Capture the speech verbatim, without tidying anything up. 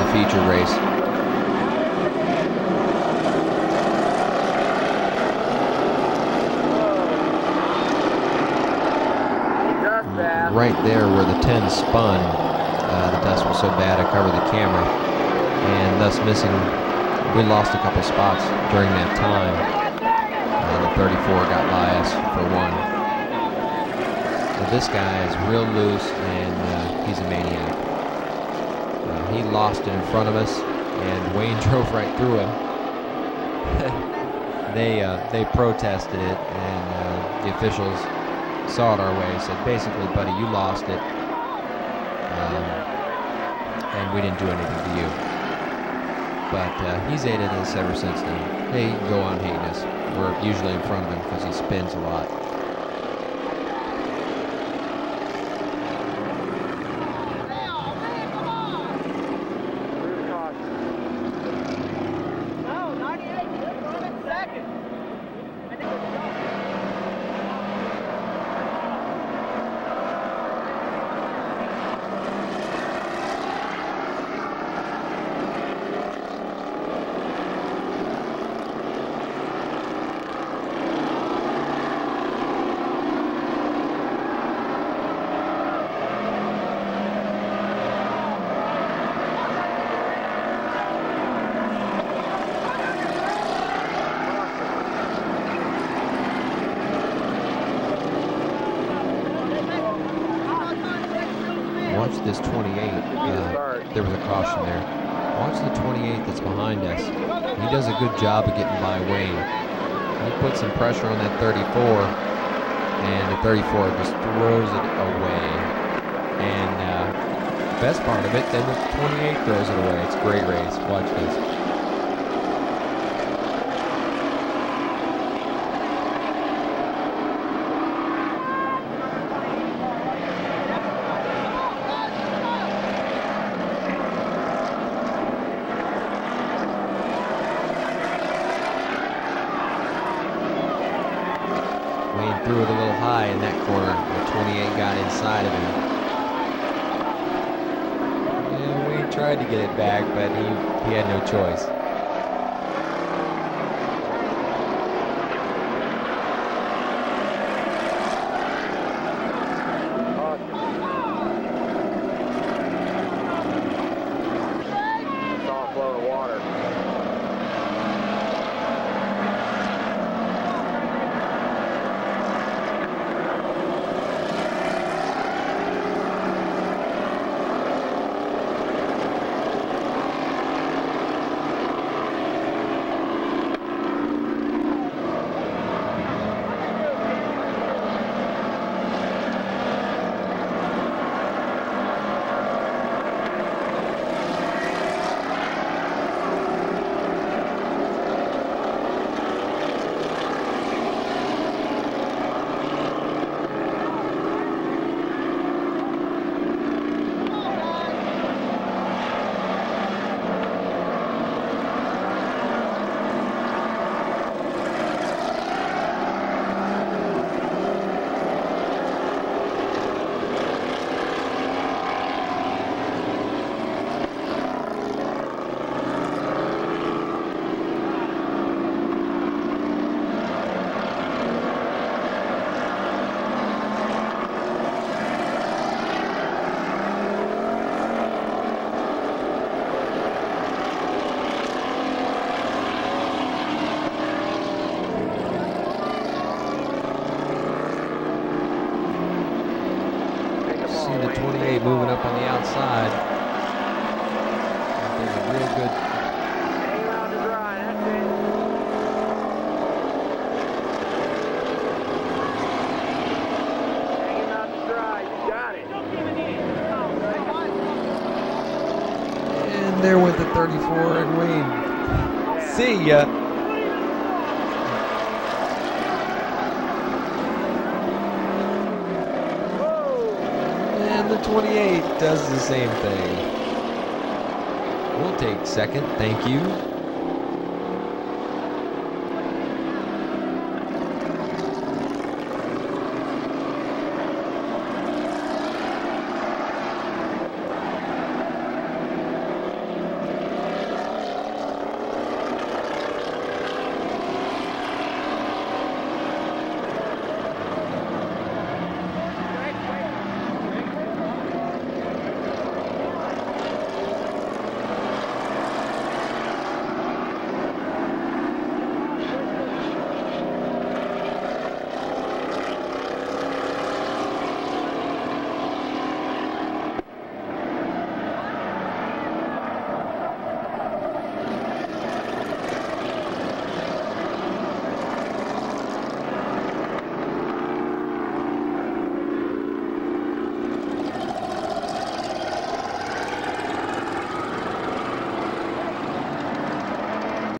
feature race. Right there where the ten spun, uh, the dust was so bad I covered the camera, and thus missing, we lost a couple spots during that time. Uh, the thirty-four got by us for one. So this guy is real loose, and uh, he's a maniac. Uh, he lost it in front of us, and Wayne drove right through him. they uh, they protested it, and uh, the officials saw it our way, said, basically, buddy, you lost it, um, and we didn't do anything to you. But uh, he's hated us ever since then. Hey, he can go on hating us. We're usually in front of him because he spins a lot. Watch this twenty-eight. Uh, there was a caution there. Watch the twenty-eight that's behind us. He does a good job of getting by Wayne. He puts some pressure on that thirty-four, and the thirty-four just throws it away. And uh, best part of it, then the twenty-eight throws it away. It's a great race. Watch this. Wayne threw it a little high in that corner. The twenty-eight got inside of him. Yeah, Wayne tried to get it back, but he, he had no choice. See the twenty-eight moving up on the outside. There's a real good. Hang around to dry, that's it. Hang around to dry, you got it. And there went the thirty-four and Wayne. See ya. The twenty-eight does the same thing. We'll take second, thank you.